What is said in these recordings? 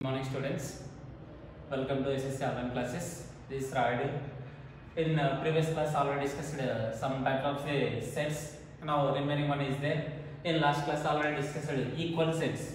Morning students, welcome to SSC online classes. This is Raidu. In previous class already discussed some type of sets. Now remaining one is there. In last class already discussed equal sets.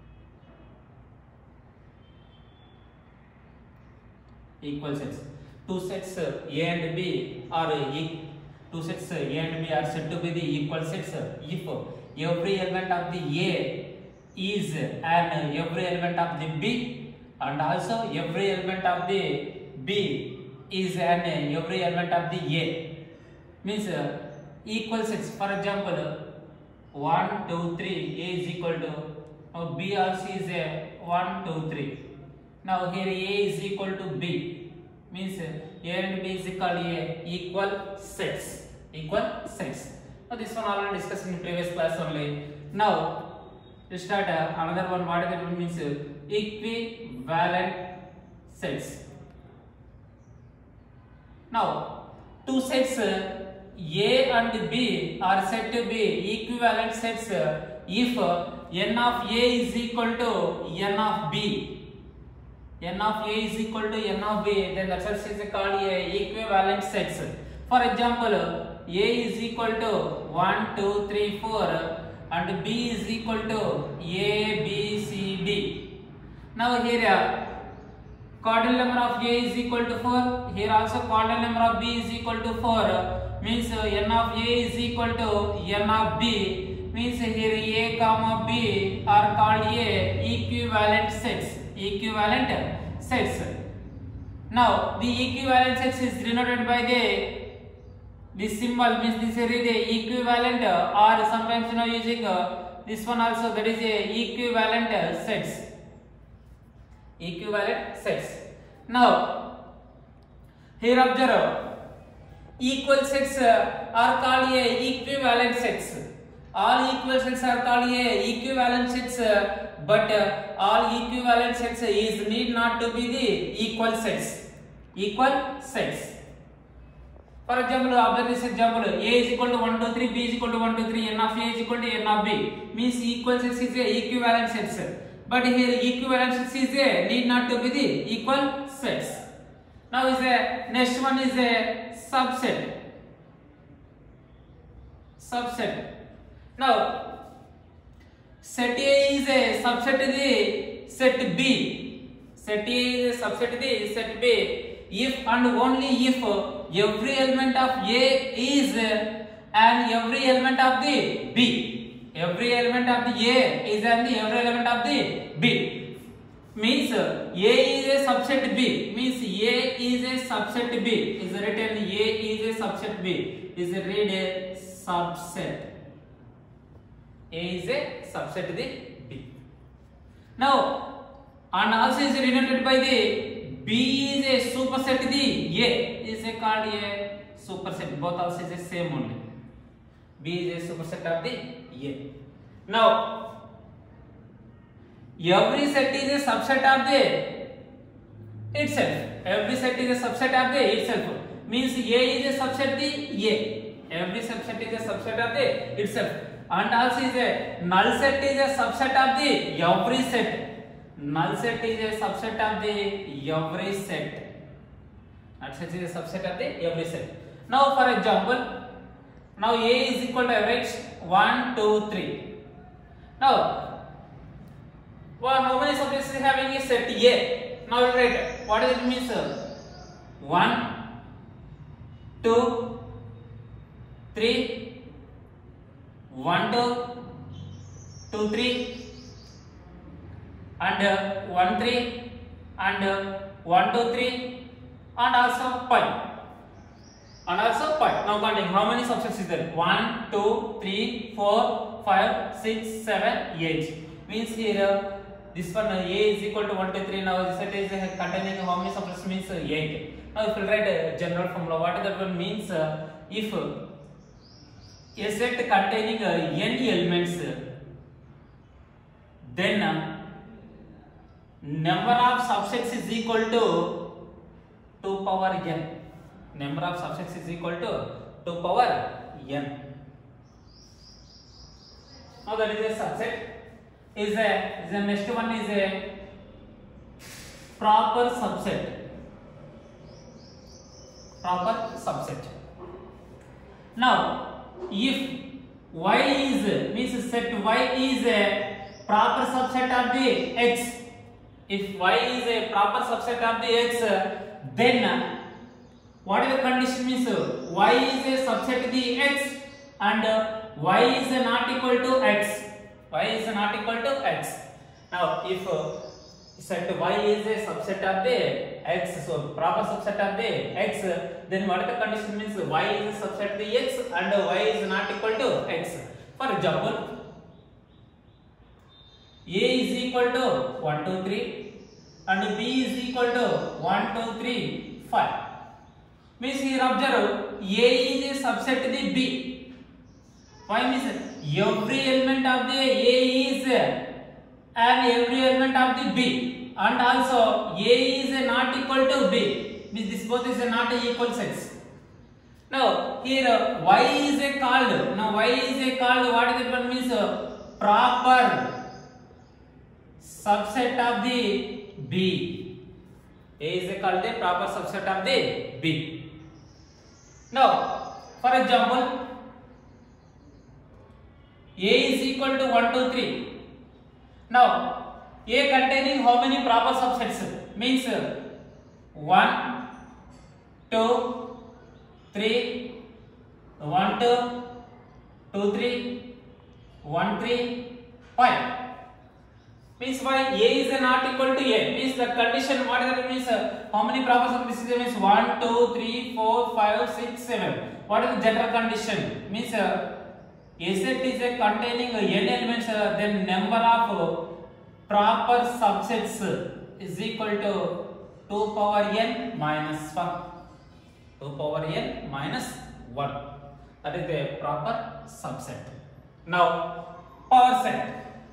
Equal sets. Two sets A and B are two sets A and B are said to be the equal sets if every element of the A is and every element of the B, and also every element of the B is and every element of the A. Means equal sets. For example, 1, 2, 3 A is equal to now B also is a 1, 2, 3. Now here A is equal to B. Means A and B is equal sets. Equal sets. Now this one already discussed in previous class only. Now to start another one, what is that means equivalent sets. Now two sets A and B are said to be equivalent sets if n of A is equal to n of B. N of A is equal to n of B, then that set is called equivalent sets. For example, A is equal to 1, 2, 3, 4 and B is equal to A, B, C, D. Now here cardinal number of A is equal to 4. Here also cardinal number of B is equal to 4. Means n of A is equal to n of B. Means here A comma B are called equivalent sets. Equivalent sets. Now the equivalent sets is denoted by this symbol, means this is the equivalent or sometimes using this one also, that is equivalent sets. Equivalent sets. Now here observe, equal sets are called equivalent sets. All equal sets are called equivalent sets, but all equivalent sets is need not to be the equal sets. Equal sets. For example, observe this example, A is equal to 1, 2, 3, B is equal to 1, 2, 3, n of A is equal to n of B. Means equal sets is equivalent sets. But here equivalent sets is need not to be the equal sets. Now is next one is a subset. Subset. Now set A is a subset of the set B. Set A is a subset of the set B. If and only if every element of A is and every element of the B. Every element of the A is and every element of the B. Means A is a subset B. Means A is a subset B. Is written A is a subset B. Is read a subset. A is a subset the B. Now and also is denoted by the B is a superset the A is a called a superset. Both also is the same only. B is a superset of the A. Now every set is a subset of the itself. Every set is a subset of the itself. Means A is a subset of the A. Every subset is a subset of the itself. And also is a null set is a subset of the every set. Null set is a subset of the every set. Null set is a subset of the every set. Now for example, now A is equal to average 1, 2, 3. Now how many subsets is having a set A? Now we'll write what does it mean, sir? 1, 2, 3, 1, 2, 2, 3 and 1, 3 and 1, 2, 3 and also pi. And also pi. Now counting how many subsets is there? 1, 2, 3, 4, 5, 6, 7, 8. Means here this one A is equal to 1, 2, 3. Now this set is containing how many subsets means 8. Now if you write a general formula, what that one means if a set containing n elements, then number of subsets is equal to 2 power n. Number of subsets is equal to 2 power n. Now that is a subset. Is the next one is a proper subset. Proper subset. Now, if y is means set y is a proper subset of the x. If y is a proper subset of the x, then what is the condition means y is a subset of the x and y is not equal to x. Y is not equal to x. Now, if set y is a subset of the x, so proper subset of the x, then what is the condition means y is a subset of the x and y is not equal to x. For example, a is equal to 1, 2, 3 and b is equal to 1, 2, 3, 5. Means here observe a is a subset of the b. Why means every element of the a is and every element of the b, and also a is not equal to b. Means this both is not equal sets. Now here y is a called. Now y is a called. What is it? One means proper subset of the b. A is a called the proper subset of the b. Now, for example, a is equal to 1, 2, 3. Now, a containing how many proper subsets? Means 1, 2, 3, 1, 2, 2, 3, 1, 3, 5. Means why a is not equal to a? Means the condition what is that means how many proper subsets means 1, 2, 3, 4, 5, 6, 7. What is the general condition? Means a set is a containing n elements, then number of proper subsets is equal to 2 power n minus 1. 2 power n minus 1. That is the proper subset. Now, power set.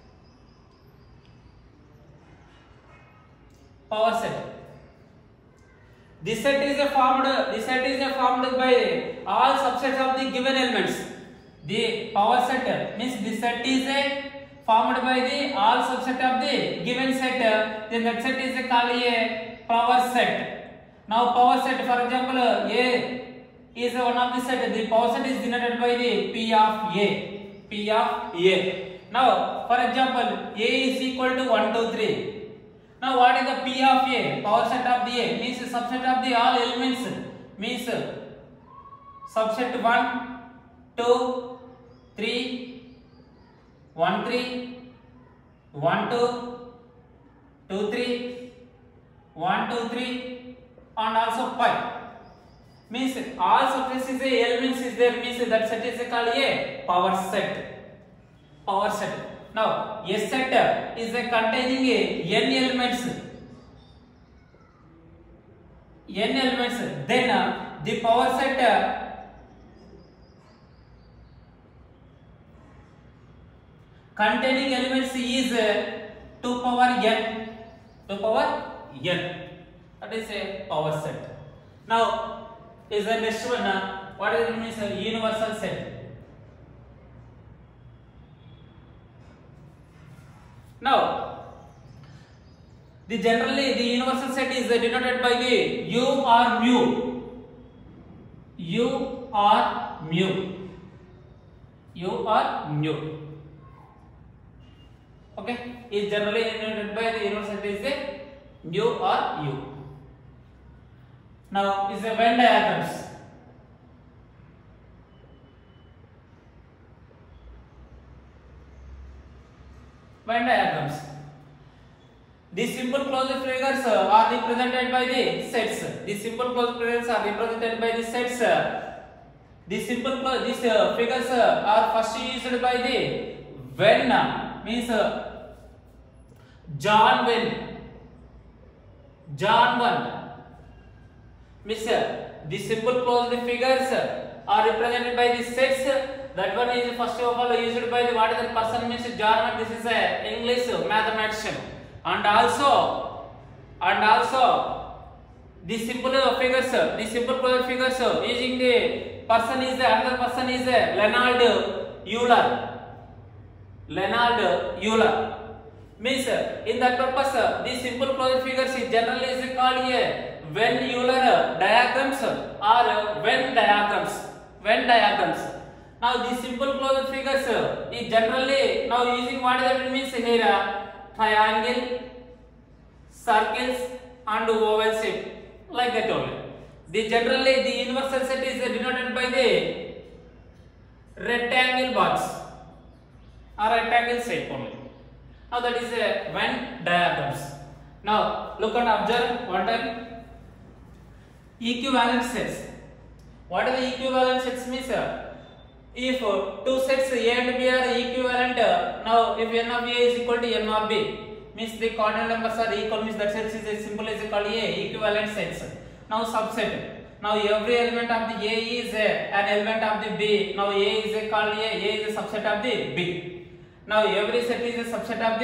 Power set. This set is formed by all subsets of the given elements. The power set means this set is formed by the all subset of the given set. Then that set is called a power set. Now power set, for example, A is one of the set. The power set is denoted by the P of A. P of A. Now, for example, A is equal to 1, 2, 3. Now, what is the P of A? Power set of the A means subset of the all elements. Means subset 1, 2, 3, 1, 3, 1, 2, 2, 3, 1, 2, 3, and also 5. Means all subsets is a elements is there. Means that set is called a power set. Power set. Now, a set is containing n elements. N elements. Then the power set containing elements is 2 power n. 2 power n. That is a power set. Now, is the next one. What is it means? A universal set. Now, generally the universal set is denoted by the U or mu. U or mu. U or mu. Okay, is generally denoted by the universal set is the U or U. Now, is the Venn diagrams. Venn diagrams. The simple closed figures are represented by the sets. The simple closed figures are represented by the sets. These figures are first used by the Venn means John Venn. John 1 means the simple closed figures are represented by the sets. That one is first of all used by the what is the person means John. This is a English mathematician, and also the simple figures, the simple closed figures using the person is another person is Leonhard Euler. Leonhard Euler. Means in that purpose, these simple closure figures is generally is called a Venn-Euler diagrams or Venn diagrams. Venn diagrams. Now these simple closure figures is generally now using what that means here triangle, circles and oval shape like that only. The generally the universal set is denoted by the rectangle box or rectangle shape only. Now that is a Venn diagrams. Now look and observe one time. Equivalent sets. What are the equivalent sets means? If two sets A and B are equivalent, now if n of A is equal to n of B, means the coordinate numbers are equal, means that sets is as simple as called A equivalent sets. Now subset. Now every element of the A is an element of the B. Now A is called A is a subset of the B. Now every set is a subset of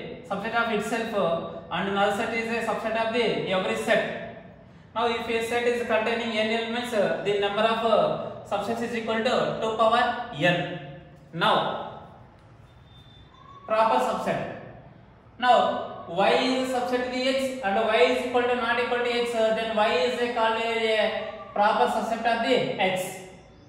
itself, and null set is a subset of the every set. Now if a set is containing n elements, the number of subsets is equal to 2 power n. Now proper subset. Now y is a subset of the x and y is equal to not equal to x, then y is called a proper subset of the x.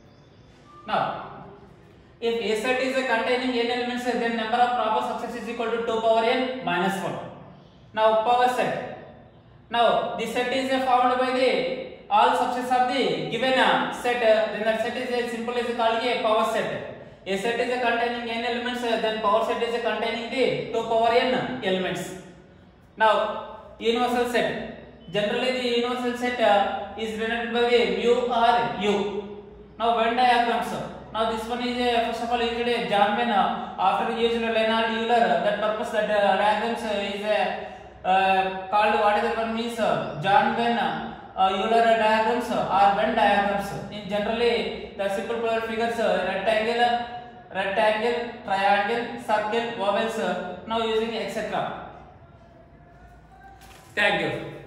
Now if a set is containing n elements, then number of proper subsets is equal to 2 power n minus 1. Now power set. Now the set is formed by the all subsets of the given set. Then that set is as simple as called a power set. A set is containing n elements, then power set is containing the 2 power n elements. Now universal set. Generally the universal set is denoted by the mu or u. Now Venn diagrams. Now this one is first of all used John Venn after used Leonhard Euler. That purpose that diagrams is called what is that one means John Venn Euler diagrams or Venn diagrams. In generally the simple closure figures rectangle, triangle, circle, ovals. Now using etc. Thank you.